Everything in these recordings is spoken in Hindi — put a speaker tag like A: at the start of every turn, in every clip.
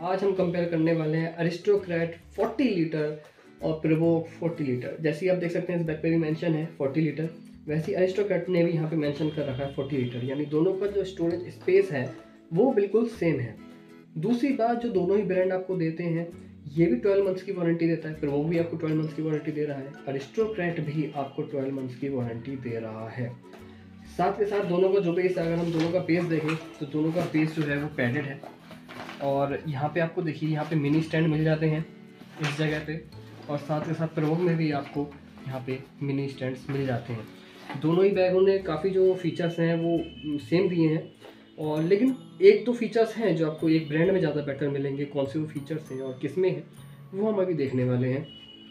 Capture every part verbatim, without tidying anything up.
A: आज हम कंपेयर करने वाले हैं अरिस्टोक्रैट चालीस लीटर और प्रोवोक चालीस लीटर। जैसे आप देख सकते हैं इस बैग पे भी मेंशन है चालीस लीटर, वैसे ही अरिस्टोक्रैट ने भी यहाँ पे मेंशन कर रखा है चालीस लीटर, यानी दोनों का जो स्टोरेज स्पेस है वो बिल्कुल सेम है। दूसरी बात, जो दोनों ही ब्रांड आपको देते हैं, ये भी ट्वेल्व मंथ्स की वारंटी देता है, प्रोवोक भी आपको ट्वेल्व मंथ्स की वारंटी दे रहा है, अरिस्टोक्रैट भी आपको ट्वेल्व मंथ्स की वारंटी दे रहा है। साथ के साथ दोनों का जो बेस है, अगर हम दोनों का बेस देखें तो दोनों का बेस जो है वो पैडेड है। और यहाँ पे आपको देखिए यहाँ पे मिनी स्टैंड मिल जाते हैं इस जगह पे, और साथ के साथ प्रोवोक में भी आपको यहाँ पे मिनी स्टैंड्स मिल जाते हैं। दोनों ही बैगों ने काफ़ी जो फीचर्स हैं वो सेम दिए हैं, और लेकिन एक तो फीचर्स हैं जो आपको एक ब्रांड में ज़्यादा बेटर मिलेंगे। कौन से वो फीचर्स हैं और किस में हैं वो हम अभी देखने वाले हैं।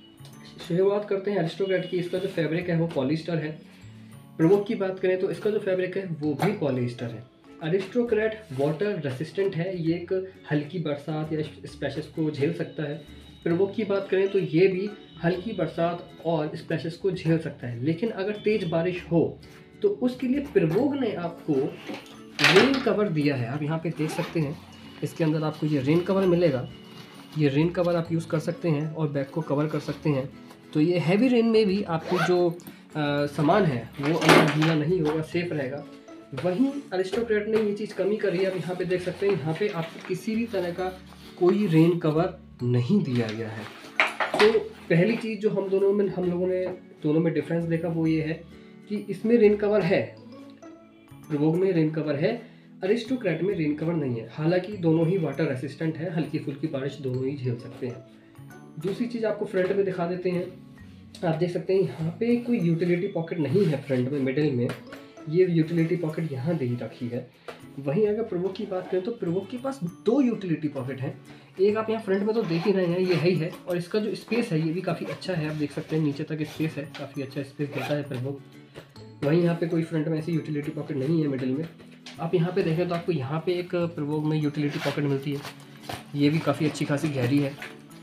A: शुरुआत करते हैं अरिस्टोक्रैट की। इसका जो फैब्रिक है वो पॉलिस्टर है। प्रोवोक की बात करें तो इसका जो फैब्रिक है वो भी पॉलिस्टर है। अरिस्टोक्रैट वाटर रेसिस्टेंट है, ये एक हल्की बरसात या स्प्लैशेस को झेल सकता है। प्रोवोक की बात करें तो ये भी हल्की बरसात और स्प्लैशेस को झेल सकता है, लेकिन अगर तेज़ बारिश हो तो उसके लिए प्रोवोक ने आपको रेन कवर दिया है। आप यहाँ पे देख सकते हैं इसके अंदर आपको ये रेन कवर मिलेगा। ये रेन कवर आप यूज़ कर सकते हैं और बैग को कवर कर सकते हैं, तो ये हैवी रेन में भी आपको जो आ, सामान है वो अंदर गीला नहीं होगा, सेफ रहेगा। वहीं अरिस्टोक्रैट ने ये चीज़ कमी करी है। आप यहाँ पे देख सकते हैं, यहाँ पे आपको किसी भी तरह का कोई रेन कवर नहीं दिया गया है। तो पहली चीज़ जो हम दोनों में हम लोगों ने दोनों में डिफरेंस देखा वो ये है कि इसमें रेन कवर है, प्रोवोक में रेन कवर है, अरिस्टोक्रैट में रेन कवर नहीं है। हालांकि दोनों ही वाटर रेसिस्टेंट है, हल्की फुल्की बारिश दोनों ही झेल सकते हैं। दूसरी चीज़ आपको फ्रंट में दिखा देते हैं। आप देख सकते हैं यहाँ पे कोई यूटिलिटी पॉकेट नहीं है फ्रंट में, मिडिल में ये यूटिलिटी पॉकेट यहाँ दे रखी है। वहीं अगर प्रोवोक की बात करें तो प्रोवोक के पास दो यूटिलिटी पॉकेट हैं। एक आप यहाँ फ्रंट में तो देख ही रहे हैं, ये है ही है, और इसका जो स्पेस है ये भी काफ़ी अच्छा है। आप देख सकते हैं नीचे तक स्पेस है, काफ़ी अच्छा स्पेस देता है प्रोवोक। वहीं यहाँ पे कोई फ्रंट में ऐसी यूटिलिटी पॉकेट नहीं है मिडिल में। आप यहाँ पे देखें तो आपको यहाँ पे एक प्रोवोक में यूटिलिटी पॉकेट मिलती है, ये भी काफ़ी अच्छी खासी गहरी है।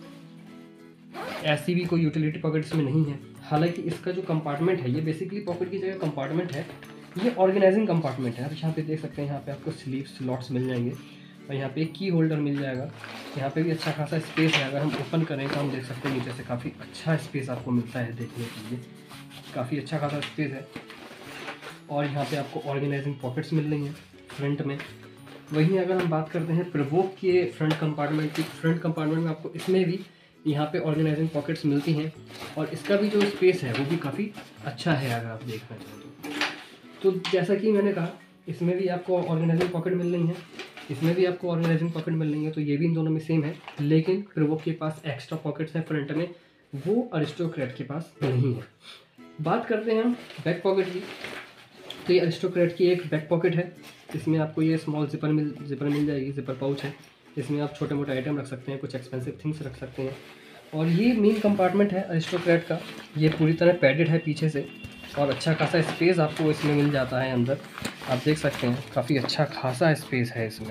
A: ऐसी भी कोई यूटिलिटी पॉकेट इसमें नहीं है। हालांकि इसका जो कंपार्टमेंट है ये बेसिकली पॉकेट की जगह कंपार्टमेंट है, ये ऑर्गेनाइजिंग कंपार्टमेंट है। आप यहाँ पे देख सकते हैं, यहाँ पे आपको स्लीव स्लॉट्स मिल जाएंगे और यहाँ पे एक की होल्डर मिल जाएगा। यहाँ पे भी अच्छा खासा स्पेस है। अगर हम ओपन करें तो हम देख सकते हैं नीचे से काफ़ी अच्छा स्पेस आपको मिलता है देखने के लिए, काफ़ी अच्छा खासा स्पेस है। और यहाँ पे आपको ऑर्गेनाइजिंग पॉकेट्स मिल रही हैं फ्रंट में। वहीं अगर हम बात करते हैं प्रोवोक के फ्रंट कंपार्टमेंट की, फ्रंट कंपार्टमेंट में आपको इसमें भी यहाँ पे ऑर्गेनाइजिंग पॉकेट्स मिलती हैं, और इसका भी जो स्पेस है वो भी काफ़ी अच्छा है अगर आप देखना चाहें तो। तो जैसा कि मैंने कहा, इसमें भी आपको ऑर्गेनाइजिंग पॉकेट मिल रही है, इसमें भी आपको ऑर्गेनाइजिंग पॉकेट मिल रही है, तो ये भी इन दोनों में सेम है। लेकिन प्रोवोक के पास एक्स्ट्रा पॉकेट्स हैं फ्रंट में, वो अरिस्टोक्रैट के पास नहीं है। बात करते हैं हम बैक पॉकेट की, तो ये अरिस्टोक्रैट की एक बैक पॉकेट है। इसमें आपको ये स्मॉल जिपर मिल जिपर मिल जाएगी, जिपर पाउच है। इसमें आप छोटे मोटे आइटम रख सकते हैं, कुछ एक्सपेंसिव थिंग्स रख सकते हैं। और ये मेन कंपार्टमेंट है अरिस्टोक्रैट का, ये पूरी तरह पैडेड है पीछे से, और अच्छा खासा स्पेस आपको इसमें मिल जाता है अंदर। आप देख सकते हैं काफ़ी अच्छा खासा स्पेस है इसमें।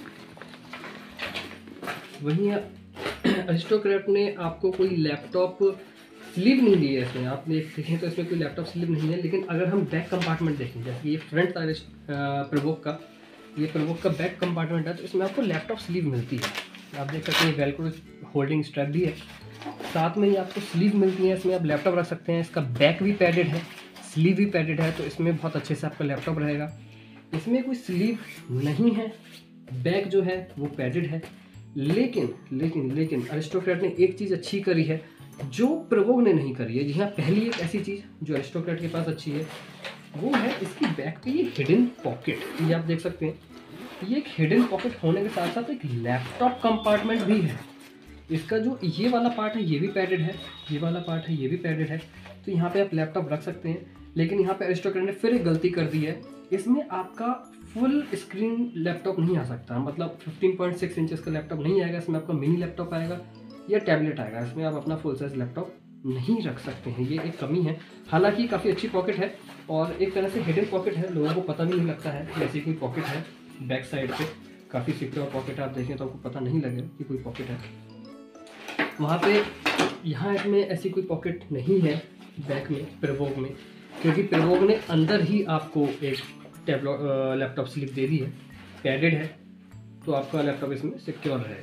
A: वहीं अरिस्टोक्रैट ने आपको कोई लैपटॉप स्लीव नहीं दी है इसमें। आप देखें तो इसमें कोई लैपटॉप स्लीव नहीं है। लेकिन अगर हम बैक कंपार्टमेंट देखें, जैसे ये फ्रंट था प्रोवोक का, ये प्रोवोक का बैक कंपार्टमेंट है, तो इसमें आपको लैपटॉप स्लीव मिलती है। आप देख सकते हैं वेलक्रो होल्डिंग स्ट्रैप भी है, साथ में ही आपको स्लीव मिलती है। इसमें आप लैपटॉप रख सकते हैं। इसका बैक भी पैडेड है, स्लीव भी पैडेड है, तो इसमें बहुत अच्छे से आपका लैपटॉप रहेगा। इसमें कोई स्लीव नहीं है, बैक जो है वो पैडेड है। लेकिन लेकिन लेकिन अरिस्टोक्रैट ने एक चीज़ अच्छी करी है जो प्रोवोक ने नहीं करी है। जी हाँ, पहली एक ऐसी चीज़ जो अरिस्टोक्रैट के पास अच्छी है वो है इसकी बैक पे ये हिडन पॉकेट। ये आप देख सकते हैं, ये एक हिडन पॉकेट होने के साथ साथ एक लैपटॉप कंपार्टमेंट भी है। इसका जो ये वाला पार्ट है ये भी पैडेड है, ये वाला पार्ट है ये भी पैडेड है, तो यहाँ पे आप लैपटॉप रख सकते हैं। लेकिन यहाँ पे अरिस्टोक्रैट ने फिर एक गलती कर दी है, इसमें आपका फुल स्क्रीन लैपटॉप नहीं आ सकता, मतलब फिफ्टीन पॉइंट सिक्स इंचेस का लैपटॉप नहीं आएगा। इसमें आपका मिनी लैपटॉप आएगा या टैबलेट आएगा, इसमें आप अपना फुल साइज लैपटॉप नहीं रख सकते हैं। ये एक कमी है। हालांकि काफ़ी अच्छी पॉकेट है और एक तरह से हिडन पॉकेट है, लोगों को पता भी नहीं लगता है कि ऐसी कोई पॉकेट है बैक साइड पे। काफ़ी सिक्योर पॉकेट है, आप देखें तो आपको पता नहीं लगेगा कि कोई पॉकेट है वहाँ पे। यहाँ इसमें ऐसी कोई पॉकेट नहीं है बैक में प्रोवोक में, क्योंकि प्रोवोक ने अंदर ही आपको एक टैबलेट लैपटॉप स्लिप दे दी है, पैडेड है, तो आपका लैपटॉप इसमें सिक्योर रहेगा।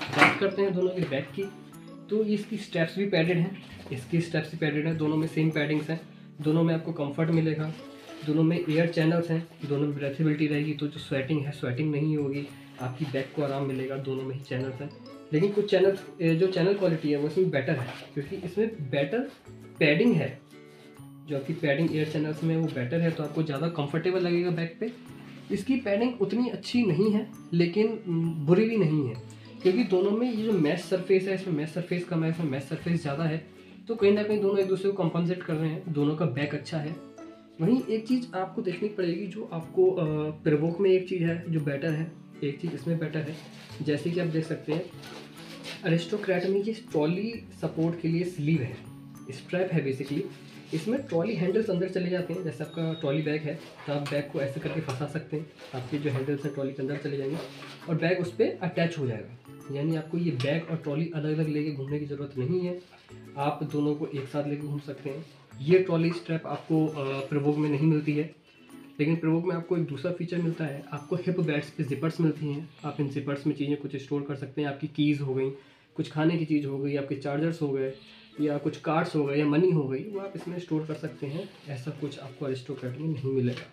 A: बात करते हैं दोनों के बैक की, तो इसकी स्टेप्स भी पैडेड हैं, इसकी स्टेप्स भी पैडेड हैं, दोनों में सेम पैडिंग्स हैं, दोनों में आपको कंफर्ट मिलेगा, दोनों में एयर चैनल्स हैं, दोनों में ब्रेथेबिलिटी रहेगी, तो जो स्वेटिंग है स्वेटिंग नहीं होगी, आपकी बैक को आराम मिलेगा, दोनों में ही चैनल्स हैं। लेकिन कुछ चैनल जो चैनल क्वालिटी है वो इसमें बेटर है, क्योंकि इसमें बेटर पैडिंग है, जो आपकी पैडिंग एयर चैनल्स में वो बेटर है, तो आपको ज़्यादा कंफर्टेबल लगेगा बैक पे। इसकी पैडिंग उतनी अच्छी नहीं है लेकिन बुरी भी नहीं है, क्योंकि दोनों में ये जो मैश सरफेस है, इसमें मैश सरफेस कम है, इसमें मैश सरफेस ज़्यादा है, तो कहीं ना कहीं दोनों एक दूसरे को कंपनसेट कर रहे हैं, दोनों का बैक अच्छा है। वहीं एक चीज़ आपको देखनी पड़ेगी, जो आपको प्रोवोक में एक चीज़ है जो बेटर है, एक चीज़ इसमें बेटर है, जैसे कि आप देख सकते हैं अरिस्टोक्रैट में ये ट्रॉली सपोर्ट के लिए स्लीव है, स्ट्रैप है बेसिकली, इसमें ट्रॉली हैंडल्स अंदर चले जाते हैं, जैसे आपका ट्रॉली बैग है तो आप बैग को ऐसे करके फंसा सकते हैं, आपके जो हैंडल्स हैं ट्रॉली के अंदर चले जाएंगे और बैग उस पर अटैच हो जाएगा, यानी आपको ये बैग और ट्रॉली अलग अलग लेके घूमने की ज़रूरत नहीं है, आप दोनों को एक साथ लेके घूम सकते हैं। ये ट्रॉली स्ट्रैप आपको प्रोवोक में नहीं मिलती है, लेकिन प्रोवोक में आपको एक दूसरा फीचर मिलता है, आपको हिप बेल्ट्स पे जिपर्स मिलती हैं, आप इन जिपर्स में चीज़ें कुछ स्टोर कर सकते हैं, आपकी कीज़ हो गई, कुछ खाने की चीज़ हो गई, आपके चार्जर्स हो गए, या कुछ कार्ड्स हो गए या मनी हो गई, वो आप इसमें स्टोर कर सकते हैं। ऐसा कुछ आपको अरिस्टोक्रैट में नहीं मिलेगा।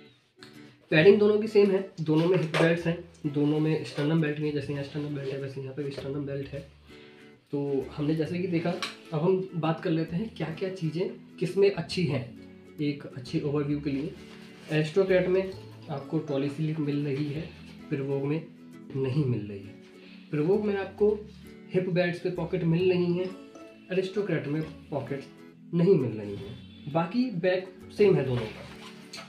A: पैडिंग दोनों की सेम है, दोनों में हिप बेल्ट्स हैं, दोनों में स्टर्नम बेल्ट नहीं है, जैसे यहाँ स्टर्नम बेल्ट है वैसे यहाँ पे भी स्टर्नम बेल्ट है। तो हमने जैसे कि देखा, अब हम बात कर लेते हैं क्या क्या चीज़ें किस में अच्छी हैं, एक अच्छी ओवरव्यू के लिए। अरिस्टोक्रैट में आपको ट्रॉली स्लीव मिल रही है, प्रोवोक में नहीं मिल रही है। प्रोवोक में आपको हिप बेल्ट्स पे पॉकेट मिल रही हैं, अरिस्टोक्रैट में पॉकेट्स नहीं मिल रही हैं, बाकी बैक सेम है दोनों का।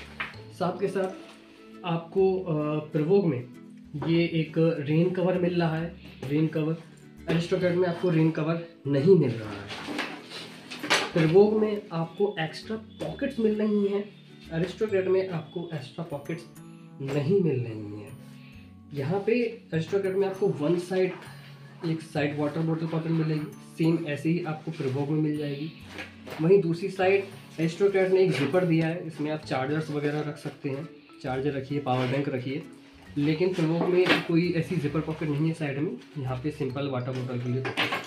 A: साथ के साथ आपको प्रोवोक में ये एक रेन कवर मिल रहा है, रेन कवर, अरिस्टोक्रैट में आपको रेन कवर नहीं मिल रहा है। प्रोवोक में आपको एक्स्ट्रा पॉकेट्स मिल रही हैं, अरिस्टोक्रैट में आपको एक्स्ट्रा पॉकेट्स नहीं मिल रही हैं। यहाँ पे अरिस्टोक्रैट में आपको वन साइड एक साइड वाटर बॉटल पॉकेट मिलेगी, सेम ऐसे ही आपको प्रोवोक में मिल जाएगी। वहीं दूसरी साइड अरिस्टोक्रैट ने एक जिपर दिया है, इसमें आप चार्जर्स वगैरह रख सकते हैं, चार्जर रखिए, पावर बैंक रखिए, लेकिन प्रोवोक में कोई ऐसी जिपर पॉकेट नहीं है साइड में, यहाँ पे सिंपल वाटर बॉटल के लिए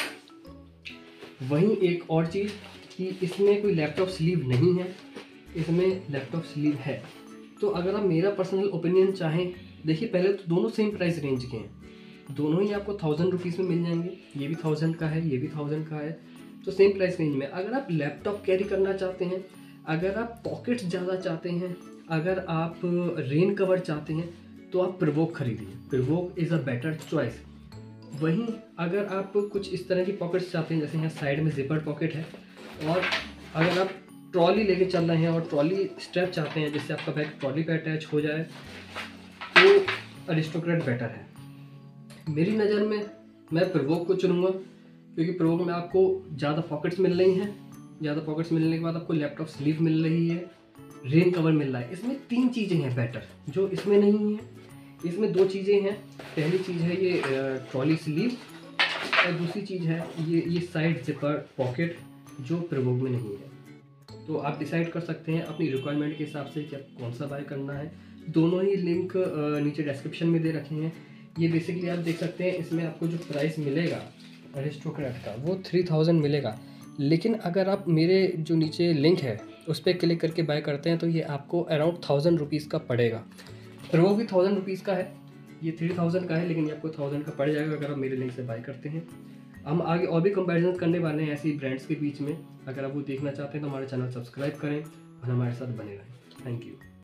A: पॉकेट। वहीं एक और चीज़ कि इसमें कोई लैपटॉप स्लीव नहीं है, इसमें लैपटॉप स्लीव है। तो अगर आप मेरा पर्सनल ओपिनियन चाहें, देखिए पहले तो दोनों सेम प्राइस रेंज के हैं, दोनों ही आपको थाउजेंड रुपीज़ में मिल जाएंगे, ये भी थाउजेंड का है, ये भी थाउजेंड का है, तो सेम प्राइस रेंज में। अगर आप लैपटॉप कैरी करना चाहते हैं, अगर आप पॉकेट्स ज़्यादा चाहते हैं, अगर आप रेन कवर चाहते हैं, तो आप प्रोवोक खरीदिए, Provoke is a better choice. वहीं अगर आप कुछ इस तरह की पॉकेट्स चाहते हैं, जैसे यहाँ साइड में जिपर पॉकेट है, और अगर आप ट्रॉली लेके चल रहे हैं और ट्रॉली स्ट्रैप चाहते हैं जिससे आपका बैग ट्रॉली पे अटैच हो जाए, तो अरिस्टोक्रैट बेटर है। मेरी नज़र में मैं प्रोवोक को चुनूँगा, क्योंकि प्रोवोक में आपको ज़्यादा पॉकेट्स मिल रही हैं, ज़्यादा पॉकेट्स मिलने के बाद आपको लैपटॉप स्लीव मिल रही है, रेन कवर मिल रहा है। इसमें तीन चीज़ें हैं बेटर जो इसमें नहीं है। इसमें दो चीज़ें हैं, पहली चीज़ है ये ट्रॉली स्लीव, और दूसरी चीज़ है ये ये साइड जिपर पॉकेट जो प्रोवोक में नहीं है। तो आप डिसाइड कर सकते हैं अपनी रिक्वायरमेंट के हिसाब से कि आप कौन सा बाय करना है। दोनों ही लिंक नीचे डिस्क्रिप्शन में दे रखे हैं। ये बेसिकली आप देख सकते हैं, इसमें आपको जो प्राइस मिलेगा अरिस्टोक्रैट का वो थ्री थाउजेंड मिलेगा, लेकिन अगर आप मेरे जो नीचे लिंक है उस पर क्लिक करके बाय करते हैं तो ये आपको अराउंड थाउजेंड रुपीज़ का पड़ेगा। प्रो भी थाउजेंड रुपीज़ का है, ये थ्री थाउजेंड का है, लेकिन ये आपको थाउजेंड का पड़ जाएगा अगर आप मेरे लिंक से बाय करते हैं। हम आगे और भी कंपैरिजन करने वाले हैं ऐसी ब्रांड्स के बीच में। अगर आप वो देखना चाहते हैं तो हमारे चैनल सब्सक्राइब करें और हमारे साथ बने रहें। Thank you.